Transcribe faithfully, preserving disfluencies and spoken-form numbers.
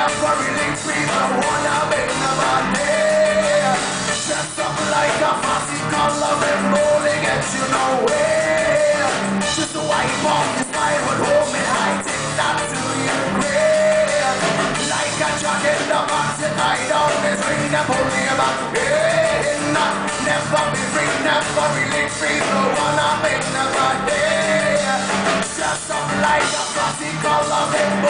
never really free, but wanna make nobody. Dress up like a fancy color and rolling at you nowhere. Just a wipe off your smile would hold me high, take that to your grave. Like a truck in the box and I always ring the pony about pain. Never be free, never really free, but wanna make nobody. Dress up like a fancy color and